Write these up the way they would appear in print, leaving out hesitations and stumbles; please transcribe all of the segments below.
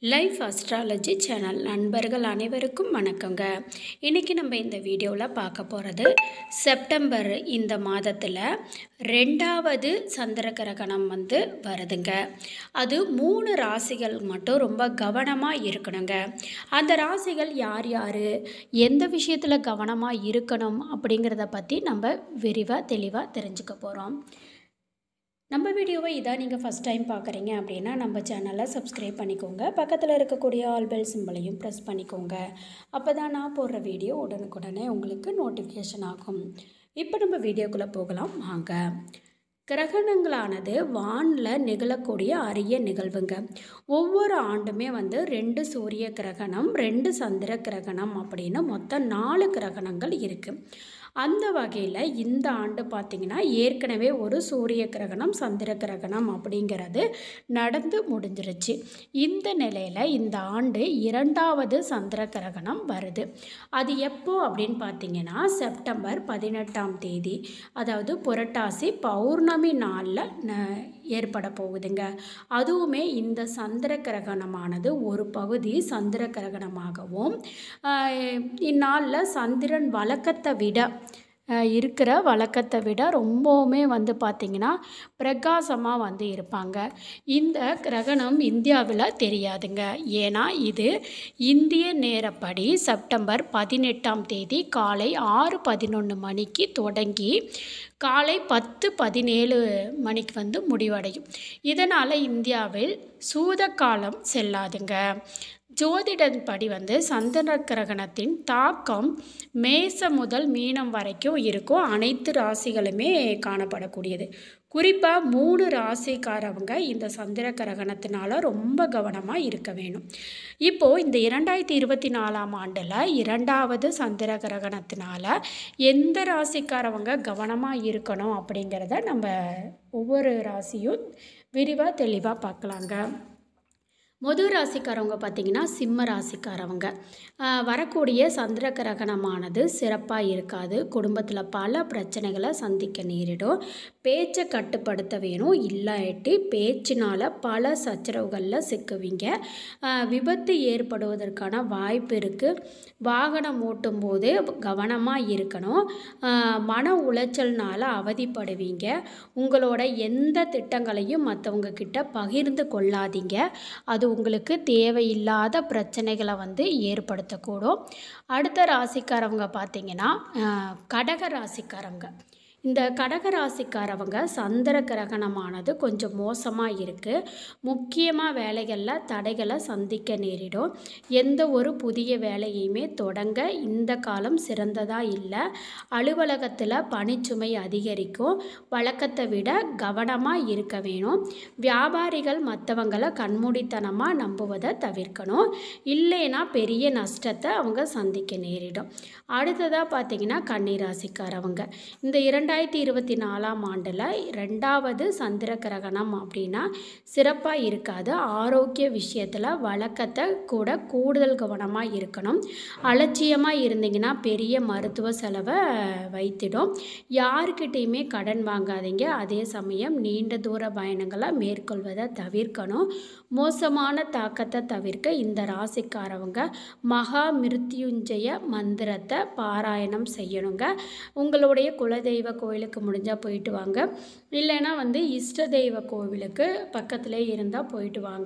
Life astrology channel நண்பர்கள் அனைவருக்கும் வணக்கங்க. இன்றைக்கி நம்ம இந்த வீடியோவில் பார்க்க போகிறது செப்டம்பர் இந்த மாதத்தில் 2வது சந்திர கிரகணம் வருதுங்க. அது 3 ராசிகள் மட்டும் ரொம்ப கவனமாக இருக்கணுங்க. அந்த ராசிகள் யார் யார், எந்த விஷயத்தில் கவனமாக இருக்கணும் அப்படிங்கிறத பற்றி நம்ம விரிவாக தெளிவாக தெரிஞ்சுக்க போகிறோம். நம்ம வீடியோவை இதான் நீங்கள் ஃபஸ்ட் டைம் பார்க்குறீங்க அப்படின்னா நம்ம சேனலை சப்ஸ்கிரைப் பண்ணிக்கோங்க. பக்கத்தில் இருக்கக்கூடிய ஆல் பெல் சிம்பளையும் ப்ரெஸ் பண்ணிக்கோங்க. அப்போ தான் நான் போடுற வீடியோ உடனுக்குடனே உங்களுக்கு நோட்டிஃபிகேஷன் ஆகும். இப்போ நம்ம வீடியோக்குள்ளே போகலாம் வாங்க. கிரகணங்களானது வானில் நிகழக்கூடிய அரிய நிகழ்வுங்க. ஒவ்வொரு ஆண்டுமே 2 சூரிய கிரகணம், 2 சந்திர கிரகணம் அப்படின்னு மொத்தம் 4 கிரகணங்கள் இருக்குது. அந்த வகையில் இந்த ஆண்டு பார்த்திங்கன்னா ஏற்கனவே ஒரு சூரிய கிரகணம், சந்திர கிரகணம் அப்படிங்கிறது நடந்து முடிஞ்சிருச்சு. இந்த நிலையில் இந்த ஆண்டு 2வது சந்திர கிரகணம் வருது. அது எப்போ அப்படின்னு பார்த்திங்கன்னா செப்டம்பர் 18ஆம் தேதி, அதாவது புரட்டாசி பௌர்ணமி நாளில் ஏற்பட போகுதுங்க. அதுவுமே இந்த சந்திர கிரகணமானது ஒரு பகுதி சந்திர கிரகணமாகவும், இந்நாளில் சந்திரன் வழக்கத்தை விட ரொம்பவுமே பார்த்திங்கன்னா பிரகாசமாக இருப்பாங்க. இந்த கிரகணம் இந்தியாவில் தெரியாதுங்க. ஏன்னா இது இந்திய நேரப்படி செப்டம்பர் 18ஆம் தேதி காலை 6:11 மணிக்கு தொடங்கி காலை 10:17 மணிக்கு முடிவடையும். இதனால் இந்தியாவில் சூதகாலம் செல்லாதுங்க. ஜோதிடப்படி சந்திர கிரகணத்தின் தாக்கம் மேசம் முதல் மீனம் வரைக்கும் இருக்கும். அனைத்து ராசிகளுமே காணப்படக்கூடியது. குறிப்பாக 3 ராசிக்காரவங்க இந்த சந்திர கிரகணத்தினால ரொம்ப கவனமாக இருக்க வேணும். இப்போது இந்த 2024ஆம் ஆண்டில் 2வது சந்திர கிரகணத்தினால எந்த ராசிக்காரவங்க கவனமாக இருக்கணும் அப்படிங்கிறத நம்ம ஒவ்வொரு ராசியும் விரிவாக தெளிவாக பார்க்கலாங்க. முதல் ராசிக்காரவங்க பார்த்திங்கன்னா சிம்ம ராசிக்காரவங்க. வரக்கூடிய சந்திர கிரகணமானது சிறப்பாக இருக்காது. குடும்பத்தில் பல பிரச்சனைகளை சந்திக்க நேரிடும். பேச்சை கட்டுப்படுத்த வேணும். இல்லாட்டி பேச்சினால் பல சச்சரவுகளில் சிக்குவீங்க. விபத்து ஏற்படுவதற்கான வாய்ப்பு இருக்குது. வாகனம் ஓட்டும் போது கவனமாக இருக்கணும். மன உளைச்சல்னால் அவதிப்படுவீங்க. உங்களோட எந்த திட்டங்களையும் மற்றவங்க கிட்ட பகிர்ந்து கொள்ளாதீங்க. அது உங்களுக்கு தேவையில்லாத பிரச்சனைகளை ஏற்படுத்தக்கூடும். அடுத்த ராசிக்காரவங்க பார்த்திங்கன்னா கடக ராசிக்காரவங்க. இந்த கடக ராசிக்காரவங்க சந்திர கிரகணமானது கொஞ்சம் மோசமாக இருக்குது. முக்கியமாக வேலைகளில் தடைகளை சந்திக்க நேரிடும். எந்த ஒரு புதிய வேலையுமே தொடங்க இந்த காலம் சிறந்ததாக இல்லை. அலுவலகத்தில் பணிச்சுமை அதிகரிக்கும். வழக்கத்தை விட கவனமாக இருக்க வேணும். வியாபாரிகள் மற்றவங்களை கண்மூடித்தனமாக நம்புவதை தவிர்க்கணும். இல்லைன்னா பெரிய நஷ்டத்தை அவங்க சந்திக்க நேரிடும். அடுத்ததாக பார்த்திங்கன்னா கன்னிராசிக்காரவங்க. இந்த 2024ஆம் ஆண்டில் 2வது சந்திர கிரகணம் அப்படின்னா சிறப்பாக இருக்காது. ஆரோக்கிய விஷயத்தில் வழக்கத்தை கூட கூடுதல் கவனமாக இருக்கணும். அலட்சியமாக இருந்தீங்கன்னா பெரிய மருத்துவ செலவை வைத்திடும். யாருக்கிட்டேயுமே கடன் வாங்காதீங்க. அதே சமயம் நீண்ட தூர பயணங்களை மேற்கொள்வதை தவிர்க்கணும். மோசமான தாக்கத்தை தவிர்க்க இந்த ராசிக்காரவங்க மகா மிருத்யுஞ்சய மந்திரத்தை பாராயணம் செய்யணுங்க. உங்களுடைய குலதெய்வ கோவிலுக்கு முடிஞ்சால் போயிட்டு வாங்க. இல்லைன்னா இஷ்ட தெய்வ கோவிலுக்கு பக்கத்திலே இருந்தால் போயிட்டு வாங்க.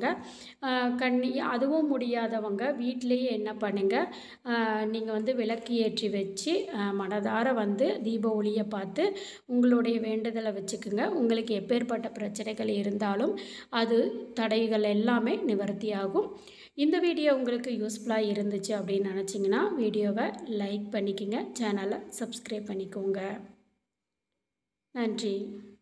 அதுவும் முடியாதவங்க வீட்டிலேயே என்ன பண்ணுங்கள், நீங்கள் விளக்கு ஏற்றி வச்சு மனதார தீப ஒளியை பார்த்து உங்களுடைய வேண்டுதலை வச்சுக்குங்க. உங்களுக்கு எப்பேற்பட்ட பிரச்சனைகள் இருந்தாலும் அது தடைகள் எல்லாமே நிவர்த்தியாகும். இந்த வீடியோ உங்களுக்கு யூஸ்ஃபுல்லாக இருந்துச்சு அப்படின்னு நினச்சிங்கன்னா வீடியோவை லைக் பண்ணிக்கோங்க. சேனலை சப்ஸ்கிரைப் பண்ணிக்கோங்க. நன்றி.